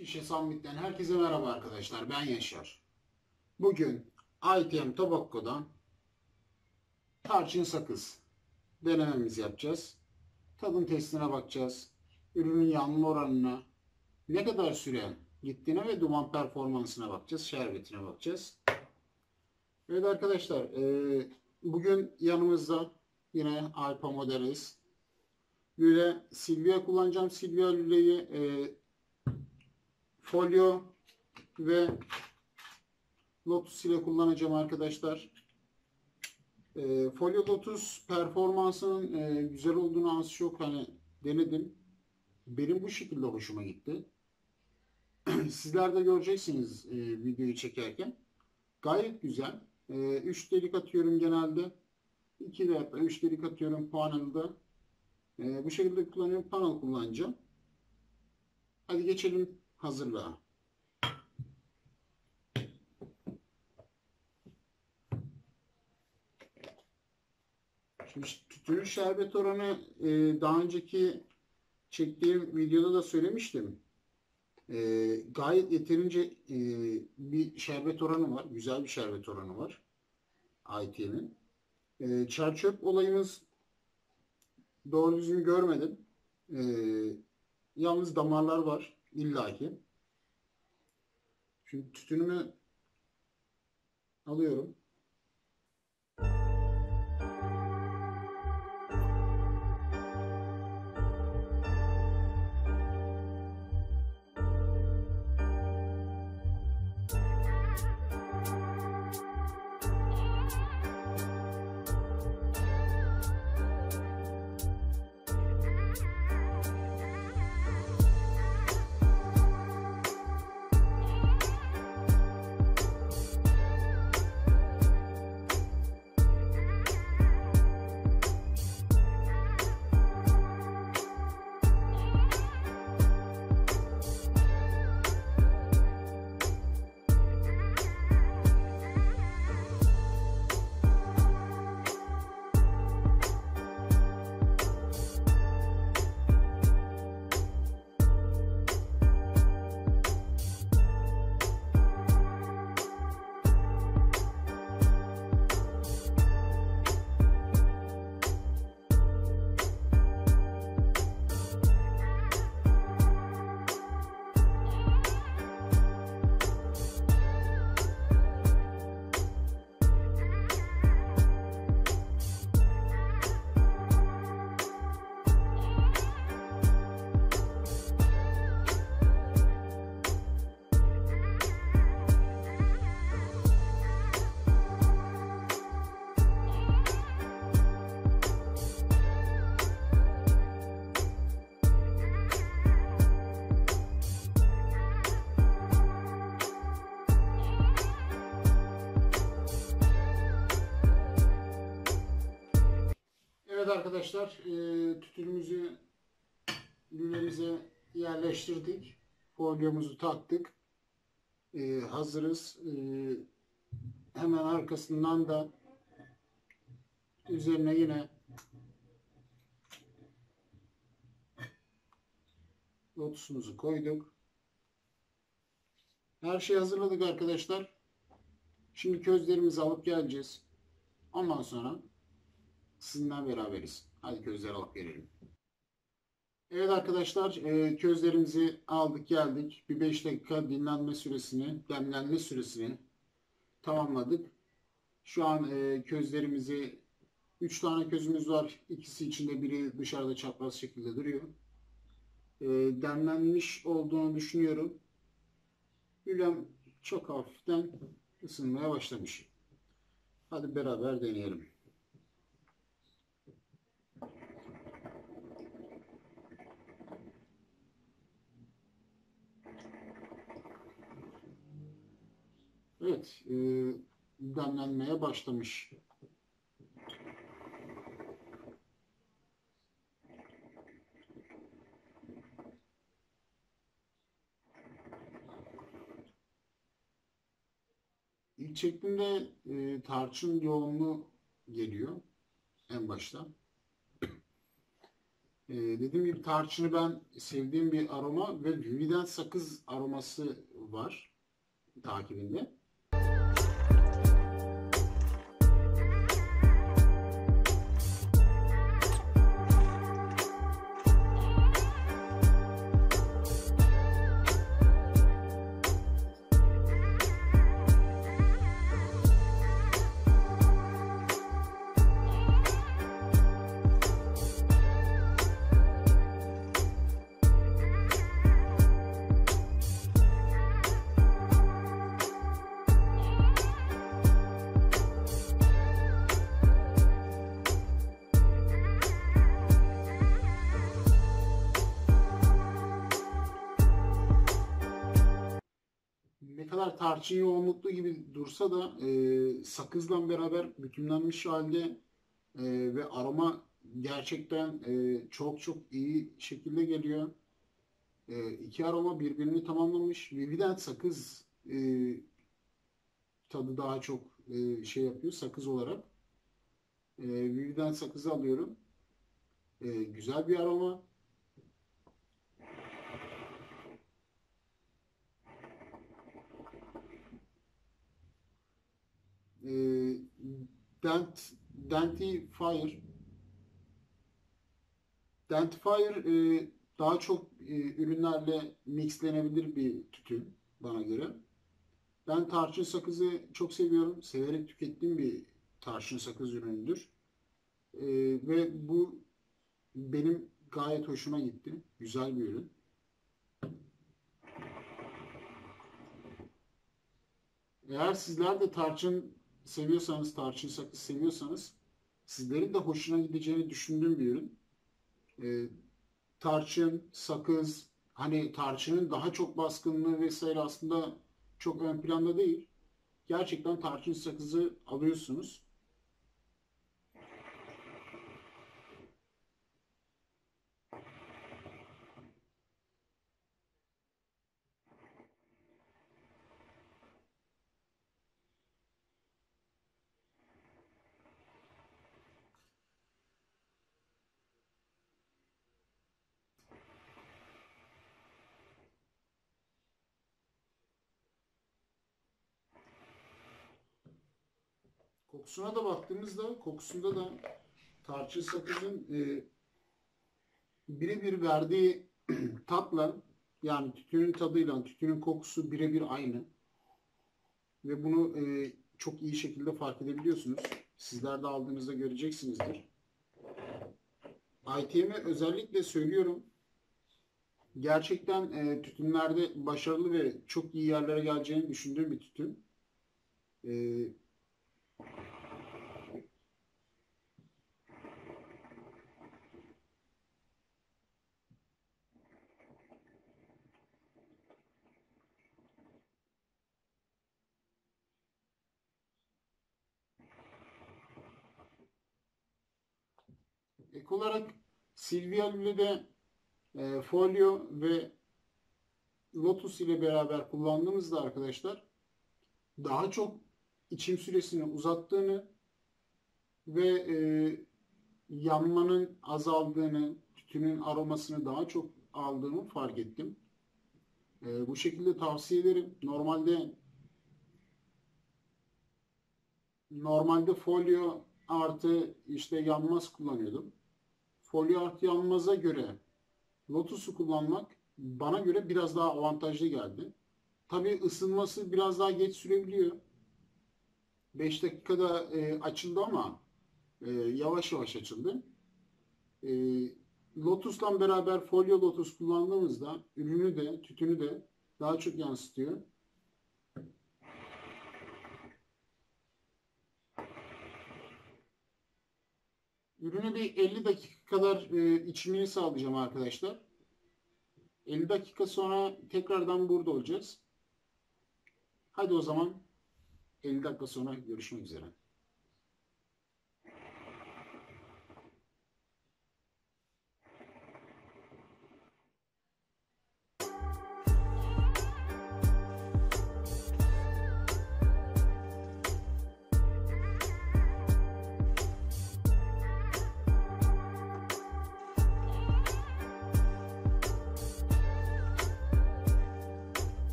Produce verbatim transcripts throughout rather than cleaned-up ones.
Şişe Sammit'ten herkese merhaba arkadaşlar. Ben Yaşar. Bugün I T M Tobacco'dan tarçın sakız denememizi yapacağız. Tadım testine bakacağız. Ürünün yanma oranına, ne kadar süre gittiğine ve duman performansına bakacağız. Şerbetine bakacağız. Evet arkadaşlar, e, bugün yanımızda yine Alpa Model S. Lüle Silvia kullanacağım. Silvia lüleyi e, folyo ve Lotus ile kullanacağım arkadaşlar. E, Folio Lotus performansının e, güzel olduğunu az çok hani denedim. Benim bu şekilde hoşuma gitti. Sizler de göreceksiniz e, videoyu çekerken. Gayet güzel. E, üç delik atıyorum genelde. iki veya üç delik atıyorum panel'da. E, bu şekilde kullanıyorum. Panel kullanacağım. Hadi geçelim hazırlığa. Şimdi tütünün şerbet oranı e, daha önceki çektiğim videoda da söylemiştim. E, gayet yeterince e, bir şerbet oranı var. Güzel bir şerbet oranı var. I T M'in. E, çer çöp olayımız doğru düzgün görmedim. E, yalnız damarlar var illaki. Şimdi tütünümü alıyorum. Evet arkadaşlar, e, tütünümüzü lülemize yerleştirdik. Folyomuzu taktık. E, hazırız. E, hemen arkasından da üzerine yine lotusumuzu koyduk. Her şeyi hazırladık arkadaşlar. Şimdi közlerimizi alıp geleceğiz. Ondan sonra sizinle beraberiz. Hadi közleri alıp gelelim. Evet arkadaşlar, e, közlerimizi aldık geldik. Bir beş dakika dinlenme süresini, demlenme süresini tamamladık. Şu an e, közlerimizi üç tane közümüz var. İkisi içinde, biri dışarıda çapraz şekilde duruyor. E, demlenmiş olduğunu düşünüyorum. Lülem çok hafiften ısınmaya başlamış. Hadi beraber deneyelim. Evet, e, demlenmeye başlamış. İlk çektiğimde e, tarçın yoğunluğu geliyor en başta. Ee, dediğim gibi tarçını ben sevdiğim bir aroma ve Vividen sakız aroması var takibinde. Ne kadar tarçın yoğunluklu gibi dursa da e, sakızla beraber bütünlenmiş halde e, ve aroma gerçekten e, çok çok iyi şekilde geliyor. E, iki aroma birbirini tamamlamış. Vividen sakız e, tadı daha çok e, şey yapıyor sakız olarak. E, Vividen sakızı alıyorum. E, güzel bir aroma. E, Dent, Dentifire Dentifire e, daha çok e, ürünlerle mixlenebilir bir tütün bana göre. Ben tarçın sakızı çok seviyorum. Severek tükettiğim bir tarçın sakız ürünüdür. E, ve bu benim gayet hoşuma gitti. Güzel bir ürün. Eğer sizler de tarçın seviyorsanız, tarçın sakız seviyorsanız sizlerin de hoşuna gideceğini düşündüğüm bir ürün. E, Tarçın, sakız, hani tarçının daha çok baskınlığı vesaire aslında çok ön planda değil. Gerçekten tarçın sakızı alıyorsunuz. Kokusuna da baktığımızda kokusunda da tarçın sakızın e, birebir verdiği tatla yani tütünün tadıyla tütünün kokusu birebir aynı. Ve bunu e, çok iyi şekilde fark edebiliyorsunuz. Sizler de aldığınızda göreceksinizdir. I T M'e özellikle söylüyorum. Gerçekten e, tütünlerde başarılı ve çok iyi yerlere geleceğini düşündüğüm bir tütün. E, Ek olarak Silvia Lüle'de e, Folio ve Lotus ile beraber kullandığımızda arkadaşlar daha çok içim süresini uzattığını ve e, yanmanın azaldığını, tütünün aromasını daha çok aldığımı fark ettim. E, bu şekilde tavsiye ederim. Normalde normalde folyo artı işte yanmaz kullanıyordum. Folyo artı yanmaza göre Lotus'u kullanmak bana göre biraz daha avantajlı geldi. Tabii ısınması biraz daha geç sürebiliyor. beş dakikada e, açıldı ama e, yavaş yavaş açıldı. E, Lotus'la beraber folyo Lotus kullandığımızda ürünü de tütünü de daha çok yansıtıyor. Ürünü bir elli dakika kadar e, içimini sağlayacağım arkadaşlar. elli dakika sonra tekrardan burada olacağız. Hadi o zaman elli dakika sonra görüşmek üzere.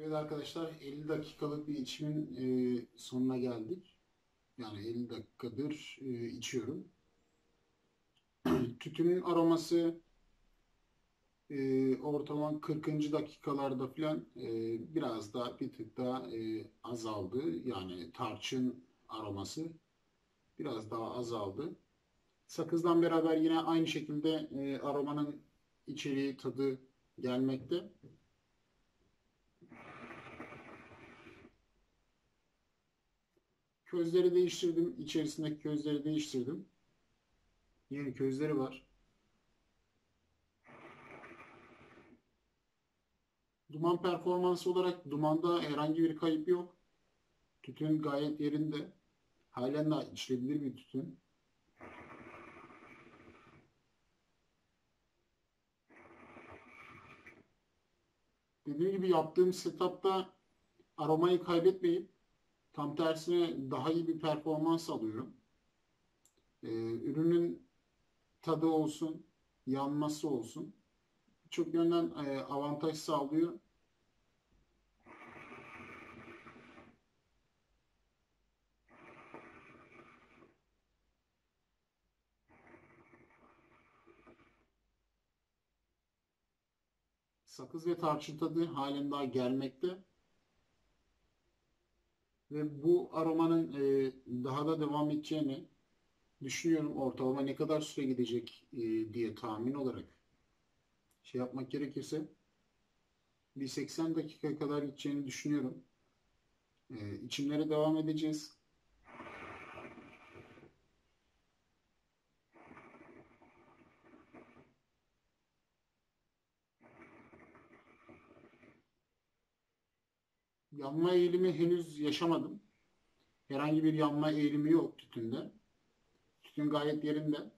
Evet arkadaşlar, elli dakikalık bir içimin e, sonuna geldik. Yani elli dakikadır e, içiyorum. Tütünün aroması e, ortalama kırkıncı dakikalarda falan e, biraz daha bir tık daha e, azaldı. Yani tarçın aroması biraz daha azaldı. Sakızdan beraber yine aynı şekilde e, aromanın içeriği, tadı gelmekte. Közleri değiştirdim. İçerisindeki közleri değiştirdim. Yeni közleri var. Duman performansı olarak dumanda herhangi bir kayıp yok. Tütün gayet yerinde. Halen daha içilebilir bir tütün. Dediğim gibi yaptığım setupta aromayı kaybetmeyip tam tersine daha iyi bir performans alıyorum. Ee, ürünün tadı olsun, yanması olsun. Çok yönden e, avantaj sağlıyor. Sakız ve tarçın tadı halen daha gelmekte. Ve bu aromanın e, daha da devam edeceğini düşünüyorum. Ortalama ne kadar süre gidecek e, diye tahmin olarak şey yapmak gerekirse bir seksen dakika kadar gideceğini düşünüyorum. E, içimlere devam edeceğiz. Yanma eğilimi henüz yaşamadım. Herhangi bir yanma eğilimi yok tütünde. Tütün gayet yerinde.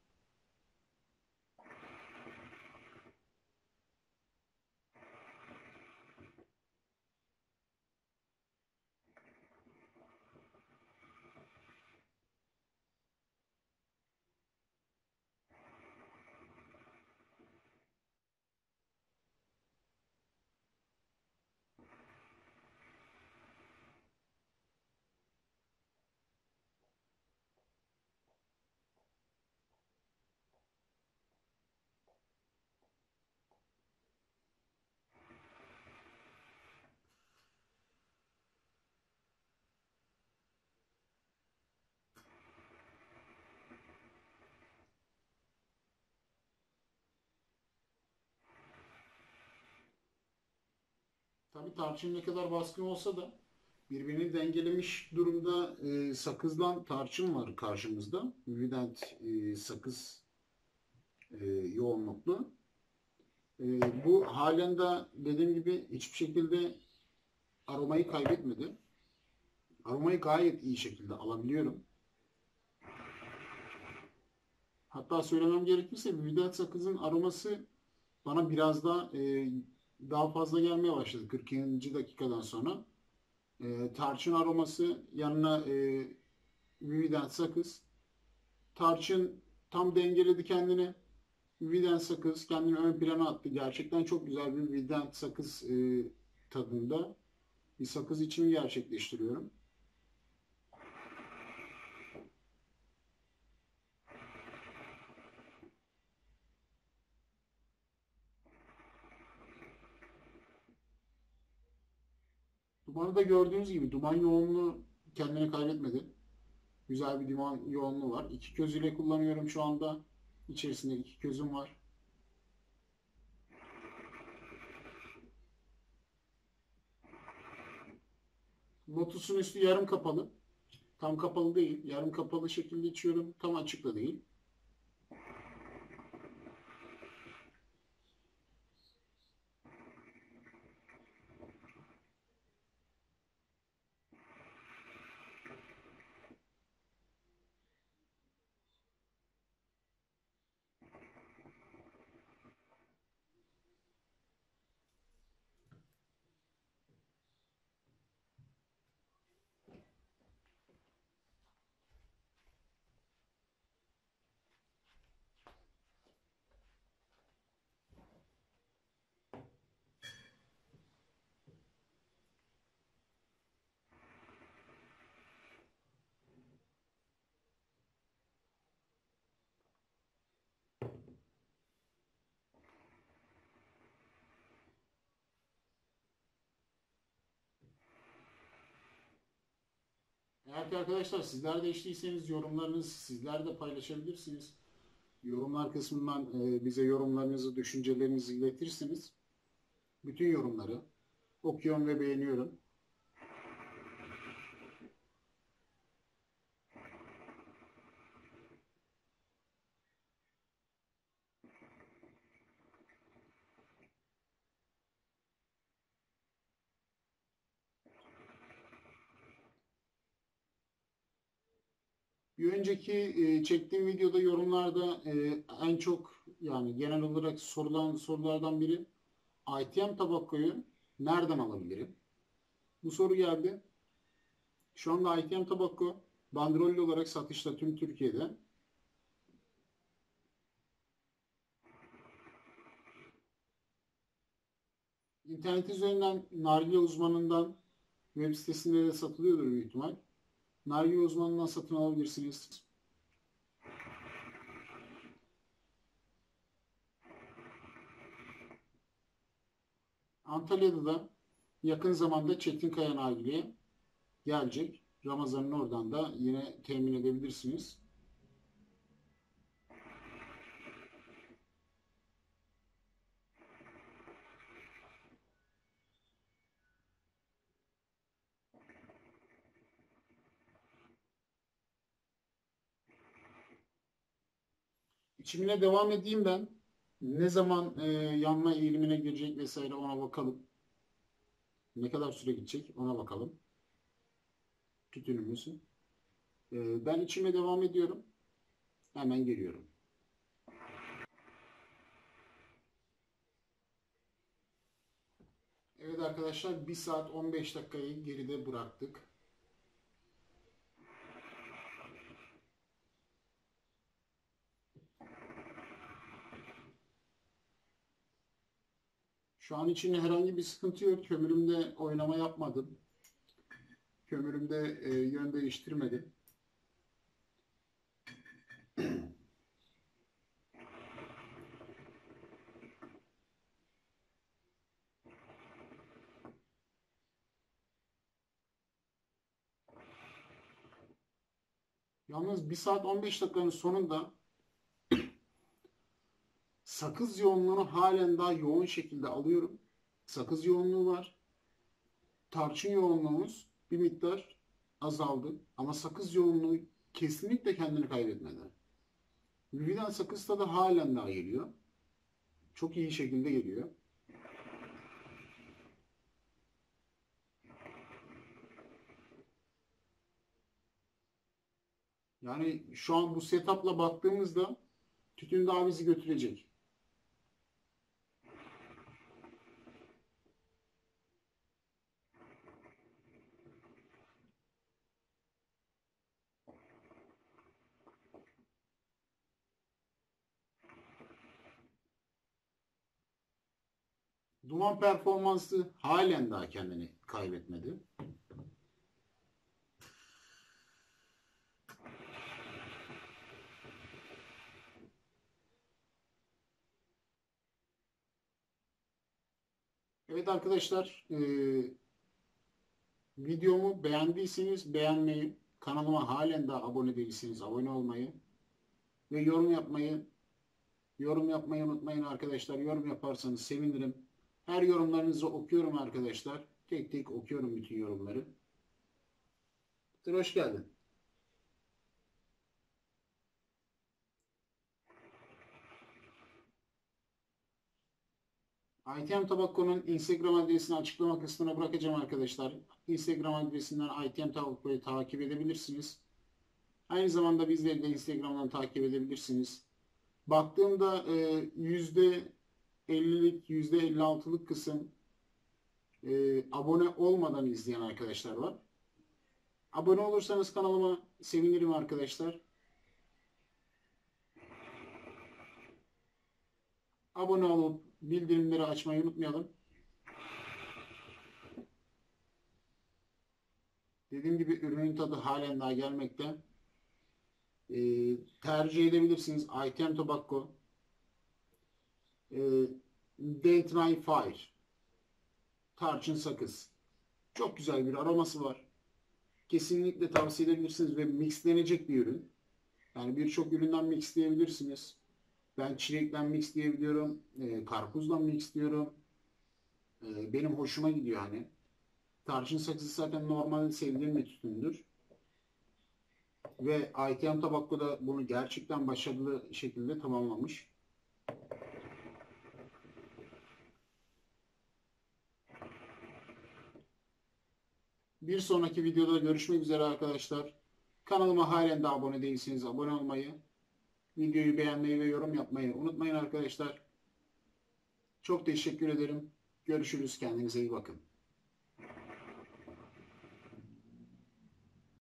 Tabii tarçın ne kadar baskın olsa da birbirini dengelemiş durumda e, sakızdan tarçın var karşımızda. Vivident e, sakız e, yoğunluklu. E, bu halen de dediğim gibi hiçbir şekilde aromayı kaybetmedi. Aromayı gayet iyi şekilde alabiliyorum. Hatta söylemem gerekirse Vivident sakızın aroması bana biraz daha e, daha fazla gelmeye başladı kırk ikinci dakikadan sonra. E, tarçın aroması yanına e, Vivident sakız. Tarçın tam dengeledi kendini. Vivident sakız kendini ön plana attı. Gerçekten çok güzel bir Vivident sakız e, tadında bir sakız içimi gerçekleştiriyorum. Dumanı da gördüğünüz gibi duman yoğunluğu kendini kaybetmedi. Güzel bir duman yoğunluğu var. İki köz ile kullanıyorum şu anda. İçerisinde iki közüm var. Lotus'un üstü yarım kapalı. Tam kapalı değil. Yarım kapalı şekilde içiyorum. Tam açık da değil. Eğer ki arkadaşlar sizler de içtiyseniz yorumlarınızı sizler de paylaşabilirsiniz. Yorumlar kısmından e, bize yorumlarınızı, düşüncelerinizi iletirsiniz. Bütün yorumları okuyorum ve beğeniyorum. Bir önceki e, çektiğim videoda yorumlarda e, en çok yani genel olarak sorulan sorulardan biri I T M tabakayı nereden alabilirim? Bu soru geldi. Şu anda I T M tabakko bandrollü olarak satışta tüm Türkiye'de. İnternet üzerinden nargile uzmanından web sitesinde de satılıyordur büyük ihtimal. Nargile uzmanından satın alabilirsiniz. Antalya'da da yakın zamanda Çetinkaya Nargile'ye gelecek. Ramazan'ın oradan da yine temin edebilirsiniz. İçimine devam edeyim ben. Ne zaman e, yanma eğilimine girecek vesaire ona bakalım. Ne kadar süre gidecek ona bakalım. Tütünümüzü. E, ben içime devam ediyorum. Hemen geliyorum. Evet arkadaşlar bir saat on beş dakikayı geride bıraktık. Şu an için herhangi bir sıkıntı yok. Kömürümde oynama yapmadım. Kömürümde e, yön değiştirmedim. Yalnız bir saat on beş dakikanın sonunda sakız yoğunluğunu halen daha yoğun şekilde alıyorum. Sakız yoğunluğu var. Tarçın yoğunluğumuz bir miktar azaldı. Ama sakız yoğunluğu kesinlikle kendini kaybetmedi. Vividan sakız tadı halen daha geliyor. Çok iyi şekilde geliyor. Yani şu an bu setup'la baktığımızda tütün daha bizi götürecek. Duman performansı halen daha kendini kaybetmedi. Evet arkadaşlar, e, videomu beğendiyseniz beğenmeyi, kanalıma halen daha abone değilseniz abone olmayı ve yorum yapmayı, yorum yapmayı unutmayın arkadaşlar. Yorum yaparsanız sevinirim. Her yorumlarınızı okuyorum arkadaşlar. Tek tek okuyorum bütün yorumları. Hoş geldin. I T M Tabakko'nun Instagram adresini açıklama kısmına bırakacağım arkadaşlar. Instagram adresinden I T M Tabakko'yu takip edebilirsiniz. Aynı zamanda bizleri de Instagram'dan takip edebilirsiniz. Baktığımda e, yüzde ellilik, yüzde elli altılık kısım e, abone olmadan izleyen arkadaşlar var. Abone olursanız kanalıma sevinirim arkadaşlar. Abone olup bildirimleri açmayı unutmayalım. Dediğim gibi ürünün tadı halen daha gelmekte. E, tercih edebilirsiniz. I T M Tobacco. E, Date Night Fire. Tarçın sakız. Çok güzel bir aroması var. kesinlikle tavsiye edebilirsiniz ve mixlenecek bir ürün. Yani birçok üründen mixleyebilirsiniz. Ben çilekten mixleyebiliyorum, e, karpuzdan mixliyorum. E, benim hoşuma gidiyor hani. Tarçın sakızı zaten normalde sevdiğim bir tütündür. Ve I T M Tobacco da bunu gerçekten başarılı şekilde tamamlamış. Bir sonraki videoda görüşmek üzere arkadaşlar. Kanalıma halen de abone değilseniz abone olmayı, videoyu beğenmeyi ve yorum yapmayı unutmayın arkadaşlar. Çok teşekkür ederim. Görüşürüz. Kendinize iyi bakın.